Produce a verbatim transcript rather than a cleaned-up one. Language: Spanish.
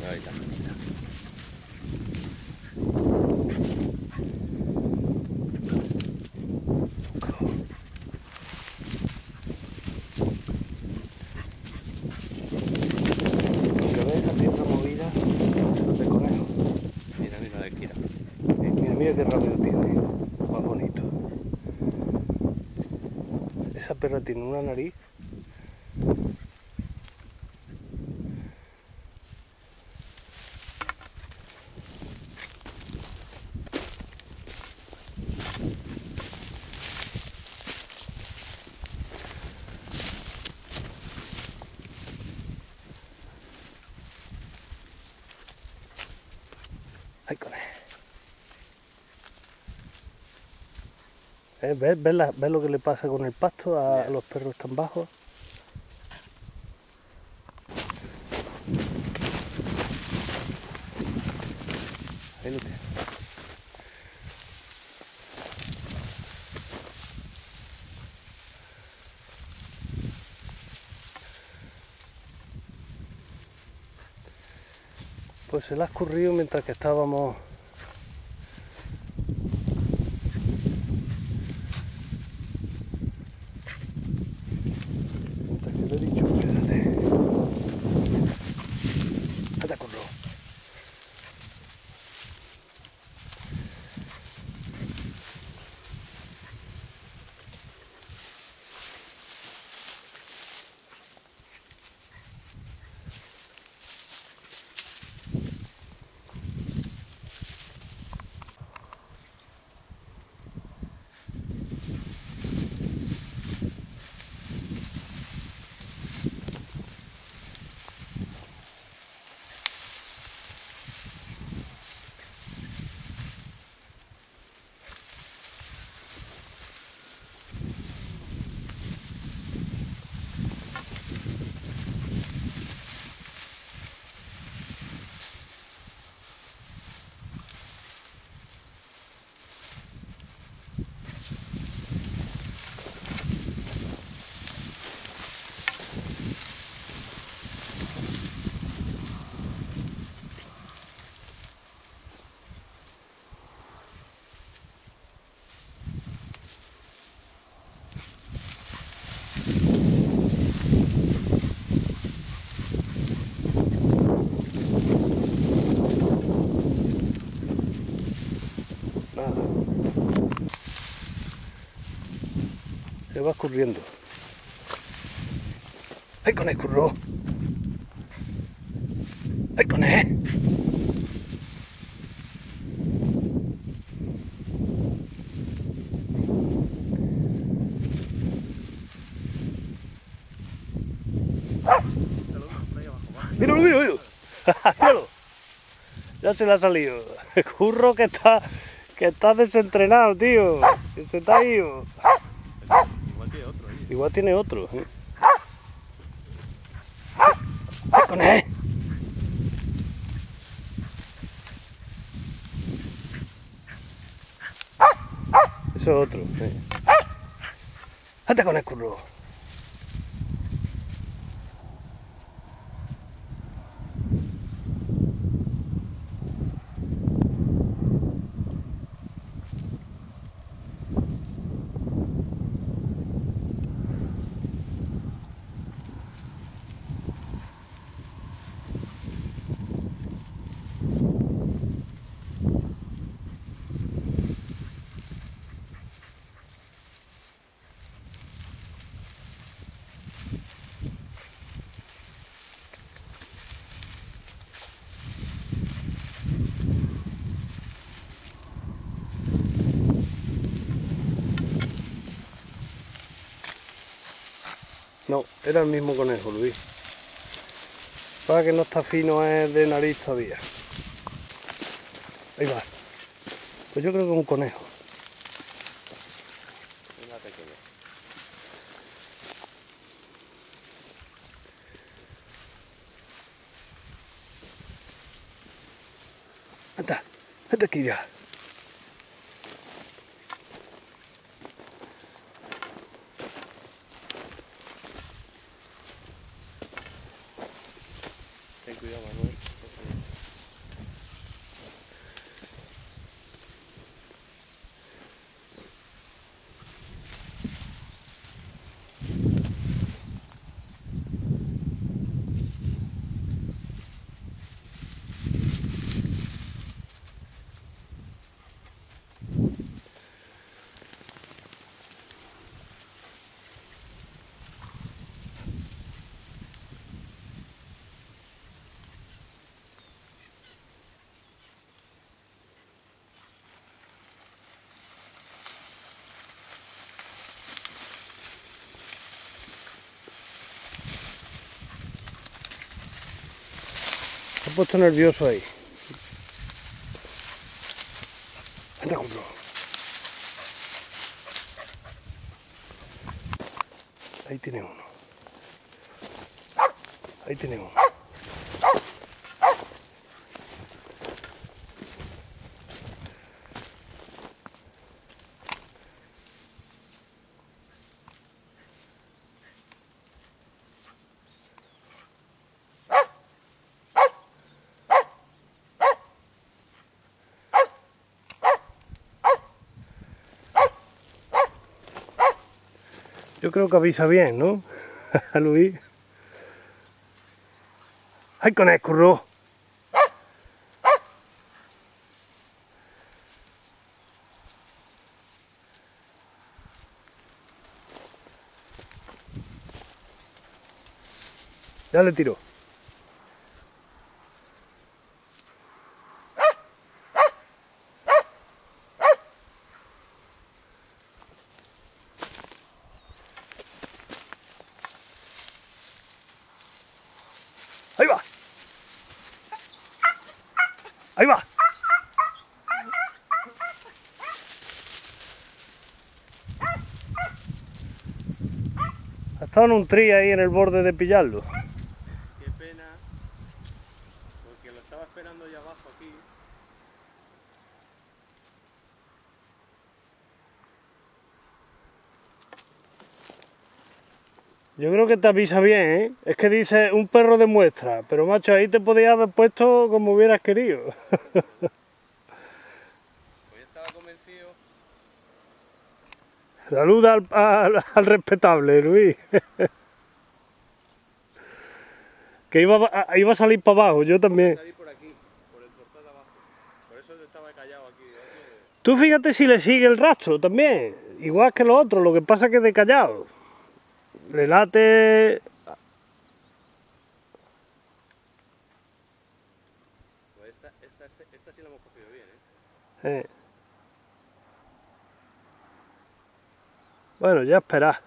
Venga, ahí está. Aunque ve esa tierra movida de conejo. Mira, mira la esquina. Mira, mira qué rápido tiene. Más bonito. Esa perra tiene una nariz. Ay, conejo. ¿Eh? ¿Ves, ves, la, ¿Ves lo que le pasa con el pasto a, a los perros tan bajos? Ahí lo tienes. Pues se le ha escurrido mientras que estábamos mientras que le he dicho quédate. Anda, curro. Nada. Se va escurriendo. ¡Ay, conejo, curro! ¡Ay, conejo! ¡Míralo, míralo, míralo! ¡Míralo! Ya se le ha salido. El curro que está, que está desentrenado, tío. Que se está ido. Igual tiene otro ahí. Igual tiene otro. ¿eh? ¡Ay, conejo! Eso es otro. ¿eh? ¡Anda con el curro! No, era el mismo conejo, Luis. Para que no está fino es de nariz todavía. Ahí va. Pues yo creo que es un conejo. Una pequeña. Anda, anda aquí ya. Ten cuidado, Manuel. Se ha puesto nervioso ahí. Vente, Curro. Ahí tiene uno. Ahí tiene uno. Yo creo que avisa bien, ¿no? Luis. ¡Ay, con el Curro! Ya le tiro. Ahí va. Ahí va. Ha estado en un tri ahí en el borde de pillarlo. Qué pena, porque lo estaba esperando allá abajo aquí. Yo creo que te avisa bien, ¿eh? Es que dice un perro de muestra, pero macho, ahí te podías haber puesto como hubieras querido. Pues estaba convencido. Saluda al, al, al respetable, Luis. Que iba a, iba a salir para abajo, yo también. Salir por aquí, por el portal de abajo. Por eso estaba callado aquí. ¿eh? Tú fíjate si le sigue el rastro también, igual que los otros, lo que pasa es que de callado. Le late... Pues esta, esta, esta, esta sí la hemos cogido bien, ¿eh? Eh. Bueno, ya esperá.